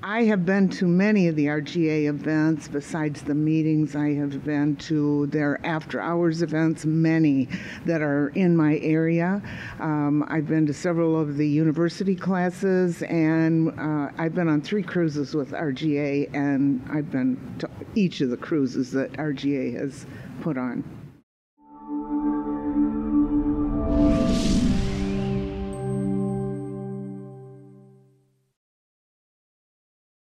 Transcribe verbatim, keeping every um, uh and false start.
I have been to many of the R G A events. Besides the meetings, I have been to their after-hours events, many that are in my area. Um, I've been to several of the university classes, and uh, I've been on three cruises with R G A, and I've been to each of the cruises that R G A has put on.